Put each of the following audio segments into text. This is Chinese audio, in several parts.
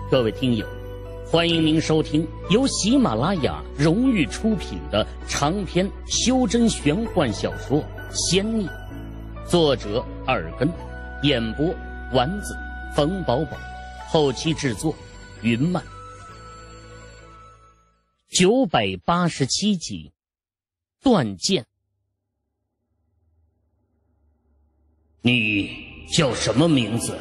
各位听友，欢迎您收听由喜马拉雅荣誉出品的长篇修真玄幻小说《仙逆》，作者耳根，演播丸子、冯宝宝，后期制作云漫。987集，断剑。 你叫什么名字？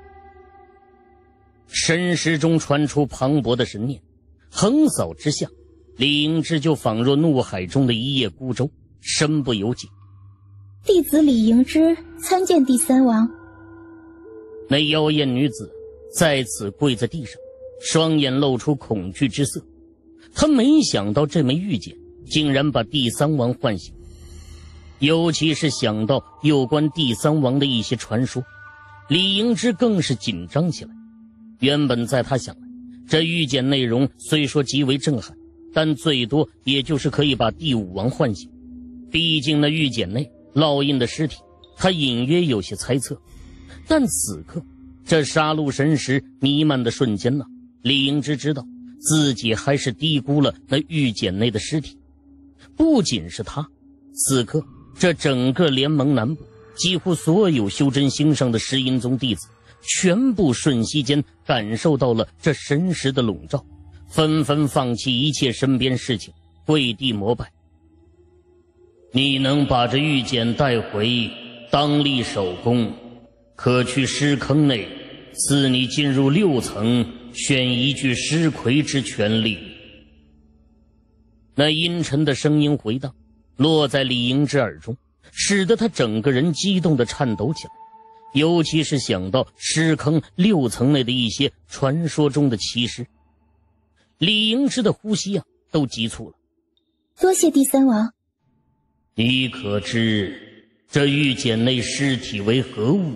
神识中传出磅礴的神念，横扫之下，李迎之就仿若怒海中的一叶孤舟，身不由己。 弟子李迎之参见第三王。 那妖艳女子在此跪在地上，双眼露出恐惧之色。她没想到这枚玉简竟然把第三王唤醒，尤其是想到有关第三王的一些传说，李迎之更是紧张起来。原本在他想来，这玉简内容虽说极为震撼，但最多也就是可以把第五王唤醒。毕竟那玉简内烙印的尸体，他隐约有些猜测。但此刻这杀戮神识弥漫的瞬间呢，李迎之知道自己还是低估了那玉简内的尸体。不仅是他，此刻这整个联盟南部几乎所有修真兴盛的石阴宗弟子全部瞬息间感受到了这神识的笼罩，纷纷放弃一切身边事情，跪地膜拜。 你能把这玉简带回，当立首功，可去尸坑内赐你进入6层选一具尸魁之权利。 那阴沉的声音回荡，落在李迎之耳中，使得他整个人激动地颤抖起来。尤其是想到尸坑6层内的一些传说中的奇尸，李迎之的呼吸都急促了。 多谢第三王。 你可知这玉简内尸体为何物？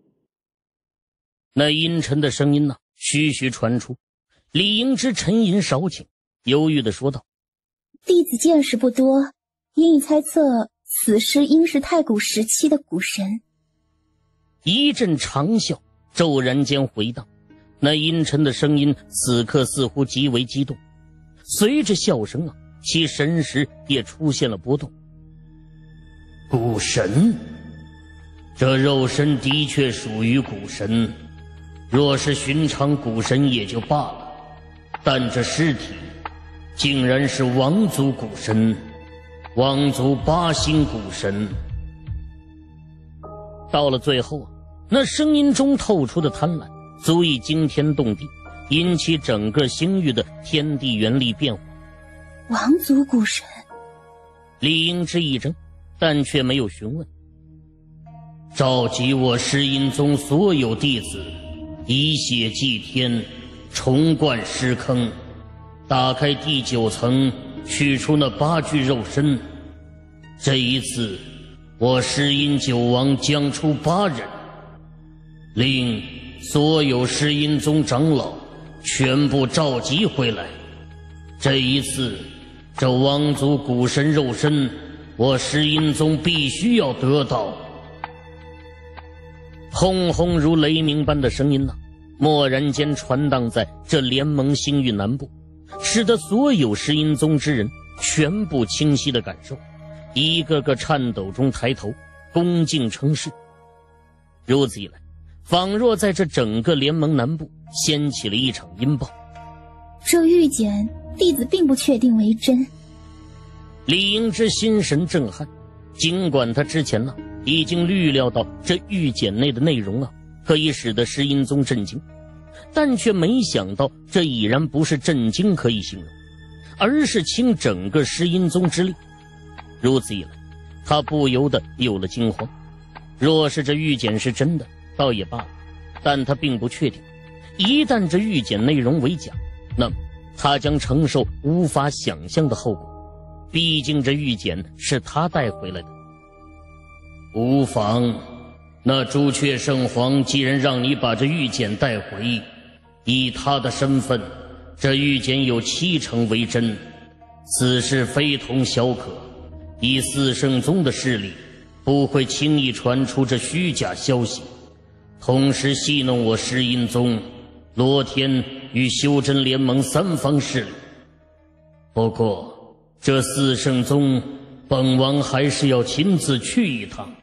那阴沉的声音徐徐传出。李迎之沉吟少顷，犹豫地说道： 弟子见识不多，因以猜测此尸应是太古时期的古神。 一阵长啸骤然间回荡，那阴沉的声音此刻似乎极为激动。随着笑声其神识也出现了波动。 古神？这肉身的确属于古神，若是寻常古神也就罢了，但这尸体竟然是王族古神，王族8星古神。 到了最后那声音中透出的贪婪足以惊天动地，引起整个星域的天地元力变化。 王族古神。 李迎之一怔，但却没有询问。 召集我石阴宗所有弟子，以血祭天，重灌尸坑，打开第9层，取出那8具肉身。这一次我石阴9王将出8人，令所有石阴宗长老全部召集回来。这一次这王族古神肉身，我石阴宗必须要得到。 轰轰如雷鸣般的声音蓦然间传荡在这联盟星域南部，使得所有石阴宗之人全部清晰地感受，一个个颤抖中抬头恭敬称是。如此一来，仿若在这整个联盟南部掀起了一场阴暴。 这玉简弟子并不确定为真。 李迎之心神震撼，尽管他之前已经预料到这玉简内的内容可以使得石阴宗震惊，但却没想到这已然不是震惊可以形容，而是倾整个石阴宗之力。如此一来，他不由得有了惊慌。若是这玉简是真的倒也罢了，但他并不确定，一旦这玉简内容为假，那么他将承受无法想象的后果。毕竟这玉简是他带回来的。 无妨，那朱雀圣皇既然让你把这玉简带回，以他的身份，这玉简有7成为真，此事非同小可。以4圣宗的势力，不会轻易传出这虚假消息，同时戏弄我石阴宗，罗天与修真联盟三方势力。不过这四圣宗，本王还是要亲自去一趟。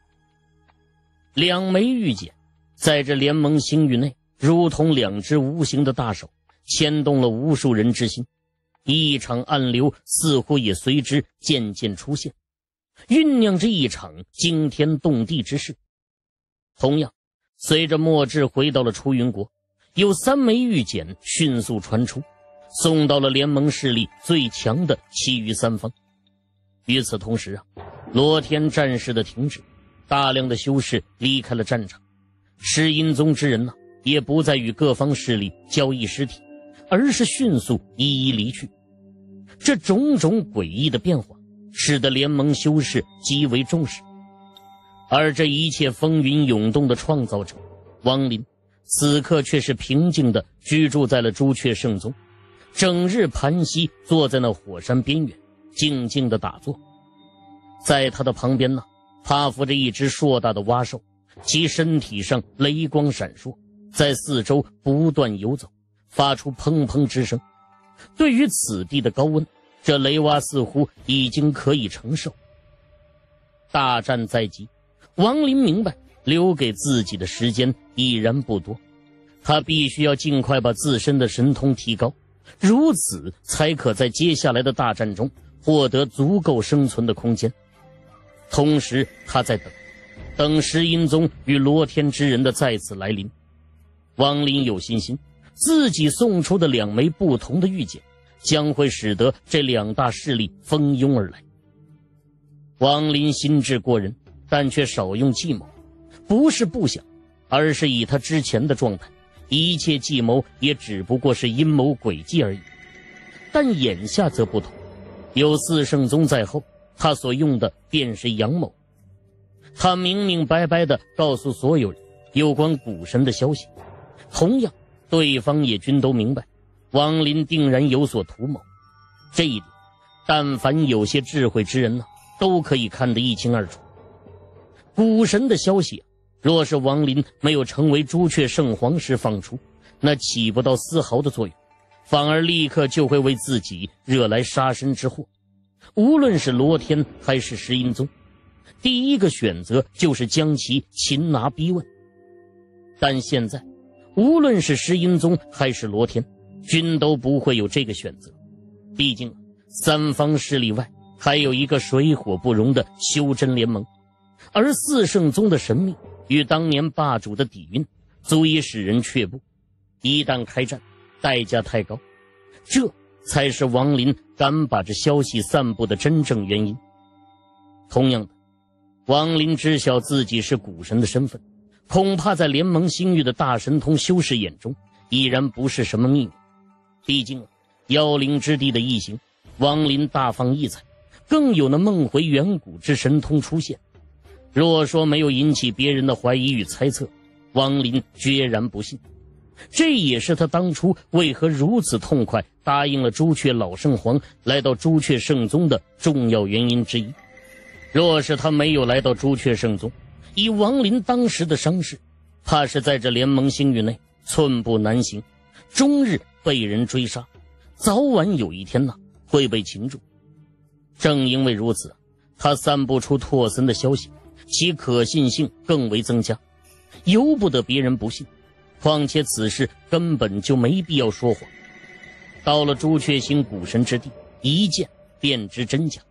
两枚玉简在这联盟星域内，如同两只无形的大手，牵动了无数人之心。一场暗流似乎也随之渐渐出现，酝酿着一场惊天动地之事。同样，随着墨志回到了出云国，有3枚玉简迅速传出，送到了联盟势力最强的其余3方。与此同时罗天战事的停止，大量的修士离开了战场，尸阴宗之人也不再与各方势力交易尸体，而是迅速一一离去。这种种诡异的变化使得联盟修士极为重视。而这一切风云涌动的创造者王林，此刻却是平静地居住在了朱雀圣宗，整日盘膝坐在那火山边缘，静静地打坐。在他的旁边趴伏着一只硕大的蛙兽，其身体上雷光闪烁，在四周不断游走，发出砰砰之声。对于此地的高温，这雷蛙似乎已经可以承受。大战在即，王林明白留给自己的时间已然不多，他必须要尽快把自身的神通提高，如此才可在接下来的大战中获得足够生存的空间。同时他在等尸阴宗与罗天之人的再次来临。王林有信心，自己送出的2枚不同的玉简将会使得这2大势力蜂拥而来。王林心智过人，但却少用计谋，不是不想，而是以他之前的状态，一切计谋也只不过是阴谋诡计而已。但眼下则不同，有四圣宗在后，他所用的便是阳谋。他明明白白地告诉所有人有关古神的消息，同样对方也均都明白王林定然有所图谋。这一点但凡有些智慧之人都可以看得一清二楚。古神的消息若是王林没有成为朱雀圣皇时放出，那起不到丝毫的作用，反而立刻就会为自己惹来杀身之祸。无论是罗天还是石阴宗，第一个选择就是将其擒拿逼问。但现在无论是石阴宗还是罗天，均都不会有这个选择。毕竟三方势力外还有一个水火不容的修真联盟，而四圣宗的神秘与当年霸主的底蕴足以使人却步。一旦开战，代价太高，这才是王林敢把这消息散布的真正原因。同样的，王林知晓自己是古神的身份，恐怕在联盟星域的大神通修士眼中已然不是什么秘密。毕竟妖灵之地的异形，王林大放异彩，更有那梦回远古之神通出现。若说没有引起别人的怀疑与猜测，王林决然不信。这也是他当初为何如此痛快答应了朱雀老圣皇来到朱雀圣宗的重要原因之一。若是他没有来到朱雀圣宗，以王林当时的伤势，怕是在这联盟星域内寸步难行，终日被人追杀，早晚有一天会被擒住。正因为如此，他散布出拓森的消息，其可信性更为增加，由不得别人不信。况且此事根本就没必要说谎。到了朱雀星古神之地，一见便知真假。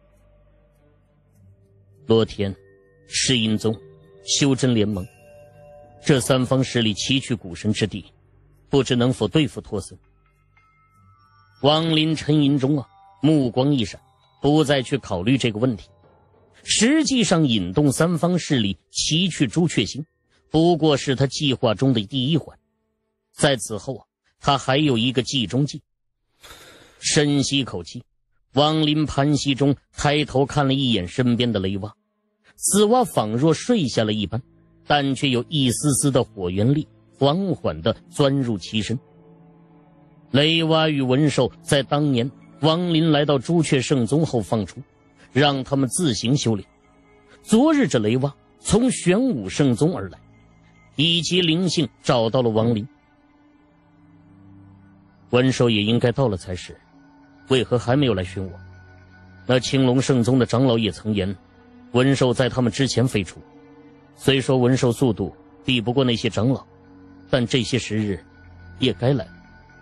罗天、赤阴宗、修真联盟，这三方势力齐去古神之地，不知能否对付托森。王林沉吟中目光一闪，不再去考虑这个问题。实际上引动三方势力齐去朱雀星，不过是他计划中的第一环。在此后他还有一个计中计。深吸口气，王林盘膝中抬头看了一眼身边的雷蛙，此蛙仿若睡下了一般，但却有一丝丝的火元力缓缓地钻入其身。雷蛙与文兽在当年王林来到朱雀圣宗后放出，让他们自行修炼。昨日这雷蛙从玄武圣宗而来，以其灵性找到了王林。 文寿也应该到了才是，为何还没有来寻我？那青龙圣宗的长老也曾言，文寿在他们之前飞出。虽说文寿速度比不过那些长老，但这些时日也该来了。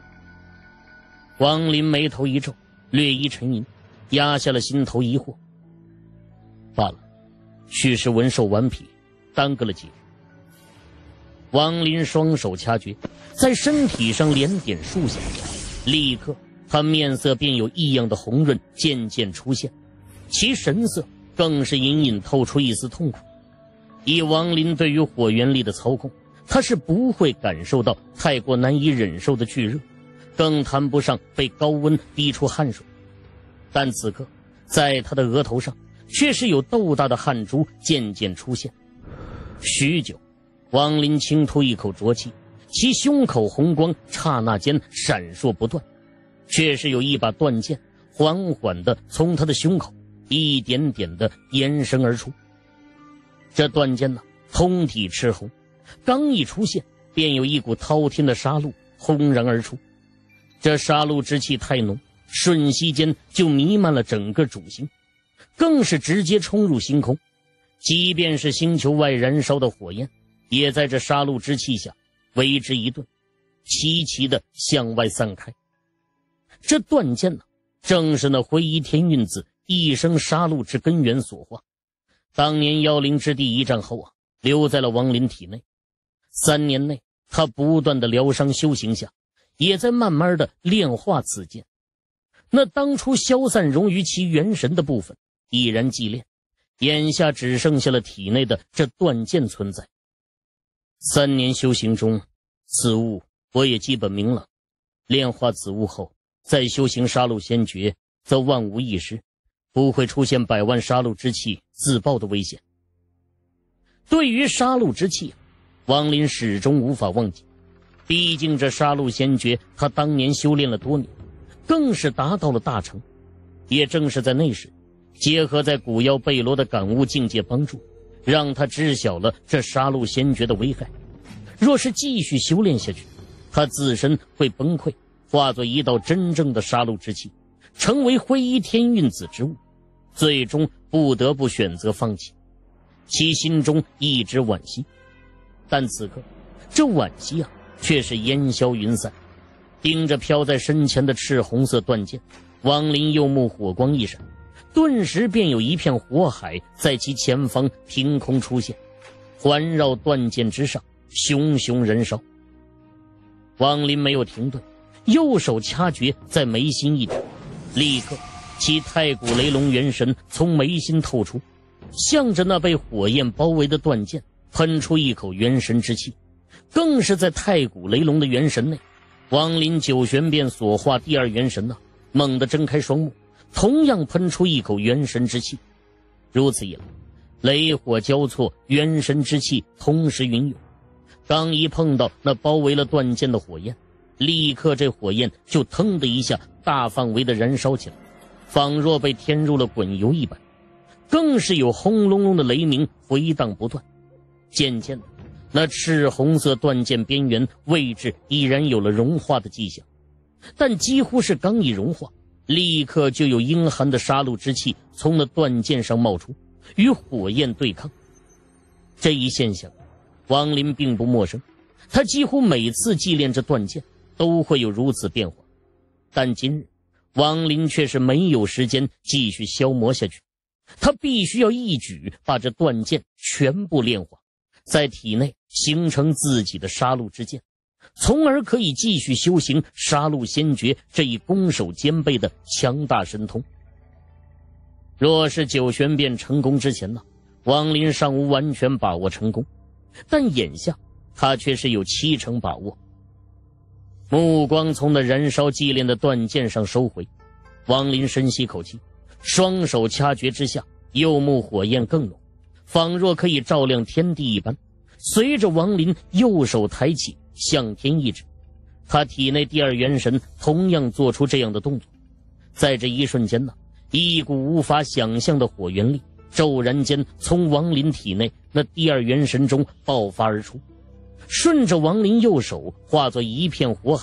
王林眉头一皱，略一沉吟，压下了心头疑惑。罢了，许是文寿顽皮，耽搁了几日。王林双手掐诀，在身体上连点数下，立刻他面色便有异样的红润渐渐出现，其神色更是隐隐透出一丝痛苦。以王林对于火元力的操控，他是不会感受到太过难以忍受的巨热，更谈不上被高温逼出汗水。但此刻在他的额头上却是有豆大的汗珠渐渐出现。许久，王林轻吐一口浊气，其胸口红光刹那间闪烁不断，却是有一把断剑缓缓地从他的胸口一点点地延伸而出。这断剑呢，通体赤红，刚一出现，便有一股滔天的杀戮轰然而出。这杀戮之气太浓，瞬息间就弥漫了整个主星，更是直接冲入星空。即便是星球外燃烧的火焰，也在这杀戮之气下为之一顿，齐齐地向外散开。这断剑呢，正是那灰衣天运子一生杀戮之根源所化。当年妖灵之地一战后啊，留在了王林体内。3年内，他不断的疗伤修行下，也在慢慢的炼化此剑。那当初消散融于其元神的部分已然祭炼，眼下只剩下了体内的这断剑存在。3年修行中，此物我也基本明了。炼化此物后，再修行杀戮仙诀，则万无一失，不会出现百万杀戮之气自爆的危险。对于杀戮之气，王林始终无法忘记。毕竟这杀戮仙诀，他当年修炼了多年，更是达到了大成。也正是在那时，结合在古妖贝罗的感悟境界帮助，让他知晓了这杀戮仙诀的危害。若是继续修炼下去，他自身会崩溃，化作一道真正的杀戮之气，成为灰衣天运子之物，最终不得不选择放弃。其心中一直惋惜，但此刻这惋惜啊，却是烟消云散。盯着飘在身前的赤红色断剑，王林右目火光一闪，顿时便有一片火海在其前方凭空出现，环绕断剑之上，熊熊燃烧。王林没有停顿，右手掐诀在眉心一指，立刻其太古雷龙元神从眉心透出，向着那被火焰包围的断剑喷出一口元神之气。更是在太古雷龙的元神内，王林九玄变所化第二元神猛地睁开双目，同样喷出一口元神之气。如此一来，雷火交错，元神之气同时云涌。刚一碰到那包围了断剑的火焰，立刻这火焰就腾的一下大范围的燃烧起来，仿若被添入了滚油一般，更是有轰隆隆的雷鸣回荡不断。渐渐的，那赤红色断剑边缘位置已然有了融化的迹象，但几乎是刚一融化，立刻就有阴寒的杀戮之气从那断剑上冒出，与火焰对抗。这一现象王林并不陌生，他几乎每次祭炼这断剑都会有如此变化。但今日王林却是没有时间继续消磨下去，他必须要一举把这断剑全部炼化，在体内形成自己的杀戮之剑，从而可以继续修行杀戮仙诀这一攻守兼备的强大神通。若是九玄变成功之前王林尚无完全把握成功，但眼下他却是有70%把握。目光从那燃烧祭炼的断剑上收回，王林深吸口气，双手掐诀之下，右目火焰更浓，仿若可以照亮天地一般。随着王林右手抬起，向天一指，他体内第二元神同样做出这样的动作。在这一瞬间一股无法想象的火元力骤然间从王林体内那第二元神中爆发而出，顺着王林右手化作一片火海，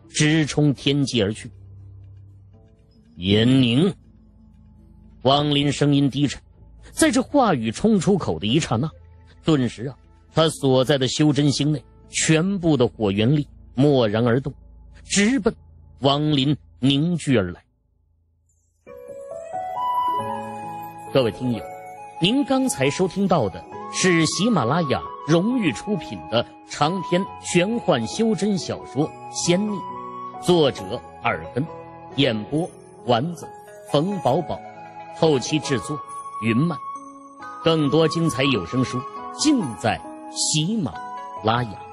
直冲天际而去。严宁，王林声音低沉，在这话语冲出口的一刹那，顿时他所在的修真星内全部的火元力蓦然而动，直奔王林凝聚而来。各位听友，您刚才收听到的是喜马拉雅荣誉出品的长篇玄幻修真小说《仙逆》，作者耳根，演播丸子、冯宝宝，后期制作云漫。更多精彩有声书尽在喜马拉雅。